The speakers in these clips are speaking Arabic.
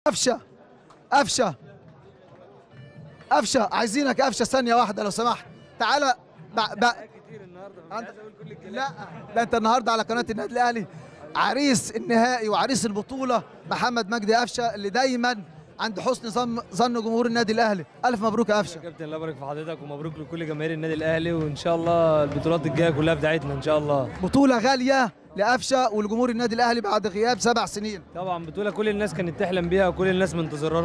قفشه قفشه قفشه، عايزينك قفشه ثانيه واحده لو سمحت. تعالى كتير النهارده مش عايز اقول كل الكلام. لا ده انت النهارده على قناه النادي الاهلي عريس النهائي وعريس البطوله محمد مجدي قفشه اللي دايما عند حسن ظن جمهور النادي الاهلي. الف مبروك يا قفشه. يا كابتن الله يبارك في حضرتك ومبروك لكل جماهير النادي الاهلي، وان شاء الله البطولات الجايه كلها بتاعتنا ان شاء الله. بطوله غاليه لقفشه ولجمهور النادي الاهلي بعد غياب 7 سنين. طبعا بطوله كل الناس كانت تحلم بيها وكل الناس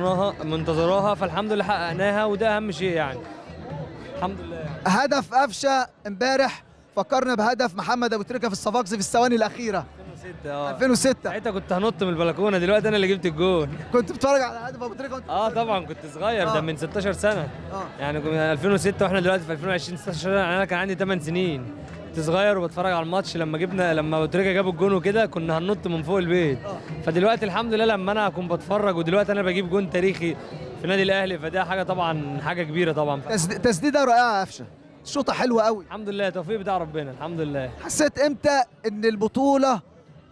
منتظراها، فالحمد لله حققناها وده اهم شيء يعني. الحمد لله يعني. هدف قفشه امبارح فكرنا بهدف محمد ابو تريكه في الصفاقسي في الثواني الاخيره 2006. 2006. ساعتها كنت هنط من البلكونه، دلوقتي انا اللي جبت الجون. كنت بتتفرج على هدف ابو تريكه وانت طبعا كنت صغير، ده من 16 سنه. يعني كنا 2006 واحنا دلوقتي في 2020 16 سنه، انا كان عندي 8 سنين. كنت صغير وبتفرج على الماتش لما ابو تريكه جاب الجون وكده كنا هننط من فوق البيت. فدلوقتي الحمد لله لما انا اكون بتفرج ودلوقتي انا بجيب جون تاريخي في النادي الاهلي، فده حاجه طبعا حاجه كبيره طبعا. تسديده رائعه يا قفشه، شوطه حلوه قوي. الحمد لله توفيق بتاع ربنا الحمد لله. حسيت امتى ان البطوله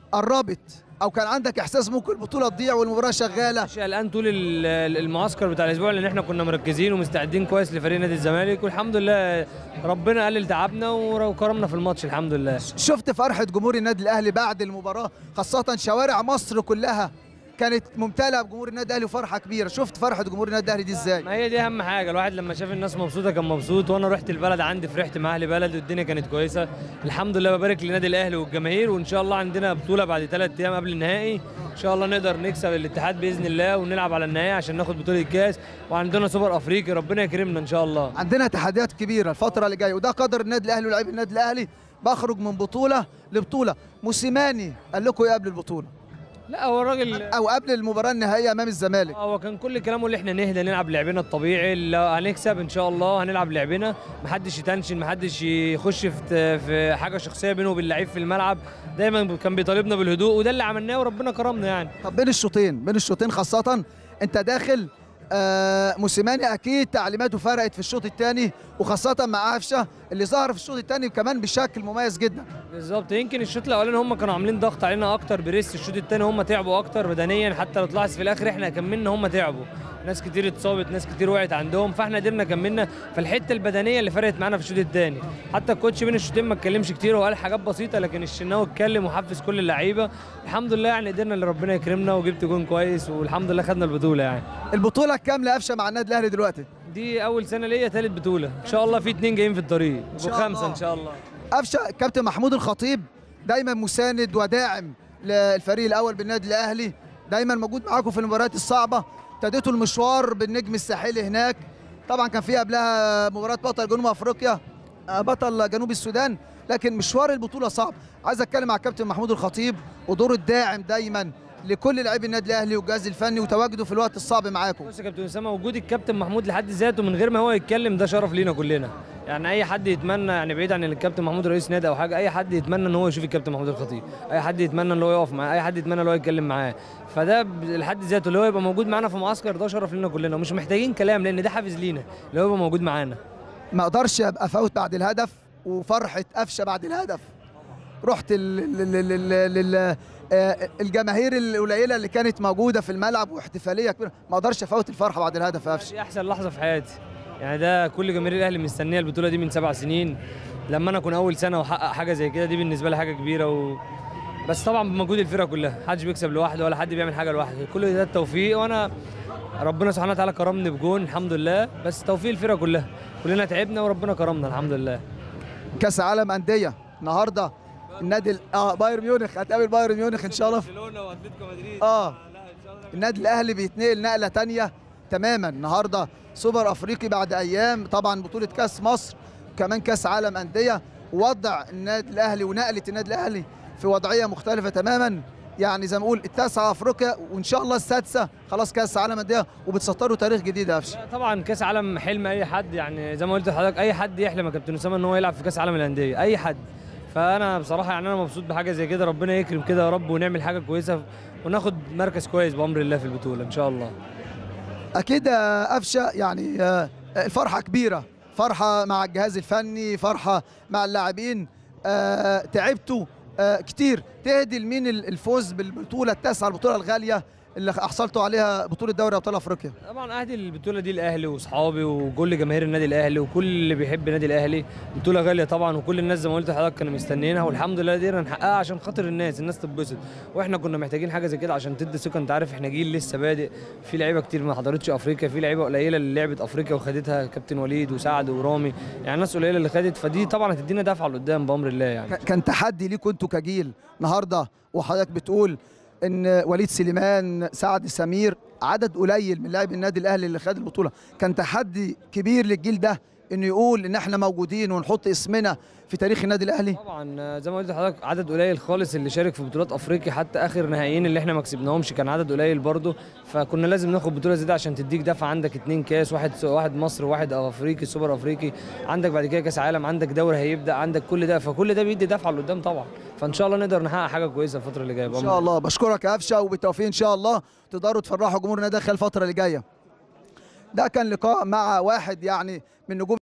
قربت او كان عندك احساس ممكن البطوله تضيع والمباراه شغاله؟ مش قلقان طول المعسكر بتاع الاسبوع لان احنا كنا مركزين ومستعدين كويس لفريق نادي الزمالك، والحمد لله ربنا قلل تعبنا وكرمنا في الماتش الحمد لله. شفت فرحه جمهور النادي الاهلي بعد المباراه، خاصه شوارع مصر كلها كانت ممتلئه بجمهور النادي الاهلي وفرحه كبيره. شفت فرحه جمهور النادي الاهلي دي ازاي؟ ما هي دي اهم حاجه، الواحد لما شاف الناس مبسوطه كان مبسوط، وانا رحت البلد عندي فرحت مع اهل بلد والدنيا كانت كويسه الحمد لله. ببارك للنادي الاهلي والجماهير، وان شاء الله عندنا بطوله بعد 3 ايام قبل النهائي، ان شاء الله نقدر نكسب الاتحاد باذن الله ونلعب على النهائي عشان ناخد بطوله الكاس، وعندنا سوبر افريقي ربنا يكرمنا ان شاء الله. عندنا تحديات كبيره الفتره اللي جايه وده قدر النادي الاهلي ولاعيبه النادي الاهلي. بخرج من بطوله لبطوله. موسيماني قال لكم ايه قبل البطوله؟ لا هو الراجل او قبل المباراه النهائيه امام الزمالك هو كان كل كلامه اللي احنا نهدى نلعب لعبنا الطبيعي، لو هنكسب ان شاء الله هنلعب لعبنا، محدش يتنشن محدش يخش في حاجه شخصيه بينه وبين اللعيب في الملعب، دايما كان بيطالبنا بالهدوء وده اللي عملناه وربنا كرمنا يعني. طب بين الشوطين خاصه انت داخل موسيماني اكيد تعليماته فرقت في الشوط الثاني وخاصه مع قفشه اللي ظهر في الشوط الثاني كمان بشكل مميز جدا. بالظبط، يمكن الشوط الاولاني هم كانوا عاملين ضغط علينا اكتر بريس، الشوط الثاني هم تعبوا اكتر بدنيا، حتى لو تلاحظ في الاخر احنا كملنا هم تعبوا، ناس كتير اتصابت ناس كتير وقعت عندهم، فاحنا قدرنا كملنا. فالحته البدنيه اللي فرقت معانا في الشوط الثاني، حتى الكوتش بين الشوطين ما اتكلمش كتير وقال حاجات بسيطه، لكن الشناوي اتكلم وحفز كل اللعيبه الحمد لله، يعني قدرنا اللي ربنا يكرمنا وجبت جون كويس والحمد لله خدنا البطوله يعني. البطوله الكامله قفشه مع النادي الاهلي دلوقتي؟ دي اول سنه ليا، ثالث بطوله ان شاء الله، في 2 جايين في الطريق و5 ان شاء الله. قفشه كابتن محمود الخطيب دايما مساند وداعم للفريق الاول بالنادي الاهلي، دايما موجود معاكم في المباريات الصعبه. ابتديتوا المشوار بالنجم الساحلي هناك، طبعا كان في قبلها مباراه بطل جنوب افريقيا بطل جنوب السودان، لكن مشوار البطوله صعب. عايز اتكلم مع الكابتن محمود الخطيب ودوره الداعم دايما لكل لاعبي النادي الاهلي والجهاز الفني وتواجده في الوقت الصعب معاكم. بص يا كابتن اسامه، وجود الكابتن محمود لحد ذاته من غير ما هو يتكلم ده شرف لينا كلنا، يعني اي حد يتمنى، يعني بعيد عن الكابتن محمود رئيس نادي او حاجه، اي حد يتمنى ان هو يشوف الكابتن محمود الخطيب، اي حد يتمنى ان هو يقف معاه، اي حد يتمنى ان هو يتكلم معاه، فده لحد ذاته اللي هو يبقى موجود معانا في معسكر ده شرف لينا كلنا، ومش محتاجين كلام لان ده حافز لينا اللي هو يبقى موجود معانا. ما اقدرش ابقى فوت بعد الهدف وفرحه قفشه بعد الهدف. رحت الجماهير القليله اللي كانت موجوده في الملعب واحتفاليه كبيره، ما اقدرش افوت الفرحه بعد الهدف يا قفشه. دي احسن لحظه في حياتي، يعني ده كل جماهير الاهلي مستنيه البطوله دي من 7 سنين، لما انا اكون اول سنه واحقق حاجه زي كده دي بالنسبه لي حاجه كبيره بس طبعا بمجهود الفرقه كلها، محدش بيكسب لوحده ولا حد بيعمل حاجه لوحده، كل ده التوفيق، وانا ربنا سبحانه وتعالى كرمني بجون الحمد لله، بس توفيق الفرقه كلها، كلنا تعبنا وربنا كرمنا الحمد لله. كاس عالم انديه النهارده النادي بايرن ميونخ هتقابل بايرن ميونخ ان شاء الله برشلونه واتلتيكو مدريد النادي الاهلي بيتنقل نقله ثانيه تماما النهارده، سوبر افريقي بعد ايام، طبعا بطوله كاس مصر كمان كاس عالم انديه، وضع النادي الاهلي ونقله النادي الاهلي في وضعيه مختلفه تماما، يعني زي ما نقول التاسعه افريقيا وان شاء الله السادسه خلاص كاس عالم انديه وبتسطروا تاريخ جديد يا قفشه. طبعا كاس عالم حلم اي حد، يعني زي ما قلت لحضرتك اي حد يحلم يا كابتن اسامه ان هو يلعب في كاس عالم الانديه، اي حد، فانا بصراحه يعني انا مبسوط بحاجه زي كده، ربنا يكرم كده يا رب ونعمل حاجه كويسه وناخد مركز كويس بامر الله في البطوله ان شاء الله. اكيد يا قفشه، يعني الفرحه كبيره، فرحه مع الجهاز الفني، فرحه مع اللاعبين، تعبتوا كتير. تهدي لمين الفوز بالبطوله التاسعه، البطوله الغاليه اللي حصلتوا عليها بطوله دوري ابطال افريقيا؟ طبعا اهدي البطوله دي لاهلي واصحابي وكل جماهير النادي الاهلي وكل اللي بيحب النادي الاهلي. بطوله غاليه طبعا، وكل الناس زي ما قلت لحضرتك كانوا مستنيينها، والحمد لله قدرنا نحققها عشان خاطر الناس تتبسط، واحنا كنا محتاجين حاجه زي كده عشان تدي ثقه. انت عارف احنا جيل لسه بادئ، في لعيبه كتير ما حضرتش افريقيا، في لعيبه قليله اللي لعبت افريقيا وخدتها، كابتن وليد وسعد ورامي، يعني ناس قليله اللي خدت، فدي طبعا هتدينا دفعه لقدام بامر الله. يعني كان تحدي ليكوا انتوا كجيل النهارده، وحضرتك بتقول ان وليد سليمان، سعد سمير، عدد قليل من لاعبي النادي الاهلي اللي خد البطوله، كان تحدي كبير للجيل ده انه يقول ان احنا موجودين ونحط اسمنا في تاريخ النادي الاهلي. طبعا زي ما قلت لحضرتك عدد قليل خالص اللي شارك في بطولات افريقيا، حتى اخر نهائيين اللي احنا ما كسبناهمش كان عدد قليل برضه، فكنا لازم ناخد بطوله زي دي عشان تديك دفعه. عندك 2 كاس، واحد مصر وواحد افريقي سوبر افريقي، عندك بعد كده كاس عالم، عندك دوري هيبدا، عندك كل ده، فكل ده بيدي دفعه لقدام طبعا. فان شاء الله نقدر نحقق حاجه كويسه الفتره اللي جايه ان شاء الله. بشكرك يا قفشه، وبالتوفيق ان شاء الله تقدروا تفرحوا جمهور النادي الاهلي الفتره اللي جايه. ده كان لقاء مع واحد يعني من نجوم